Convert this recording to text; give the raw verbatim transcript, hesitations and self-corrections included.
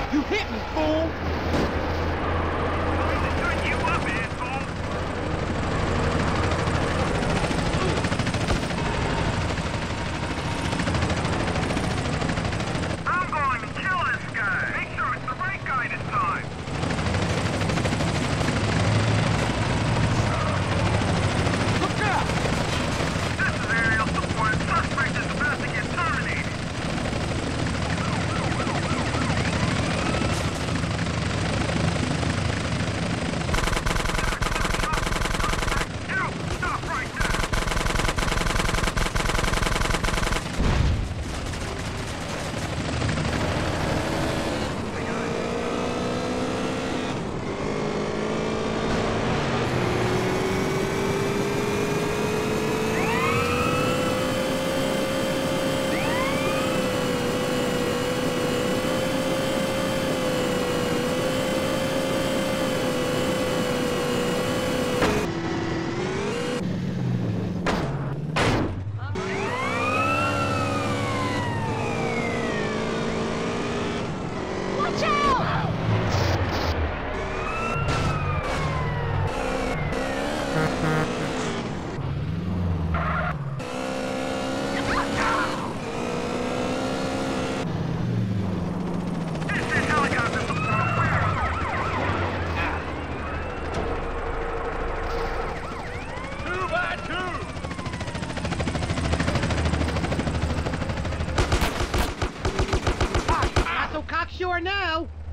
You hit me, fool! Turn you up, asshole! I'm going to kill this guy! Make sure it's the right guy this time! Look out! This is aerial support. Suspect is about to get terminated. You, stop right now! Watch out! This is helicopter support. Where are you? Two by two! Not so cocksure now!